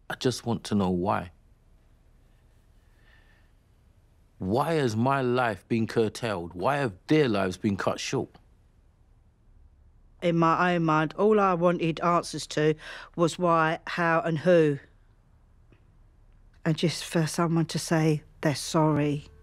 I just want to know why. Why has my life been curtailed? Why have their lives been cut short? In my own mind, all I wanted answers to was why, how and who. And just for someone to say they're sorry.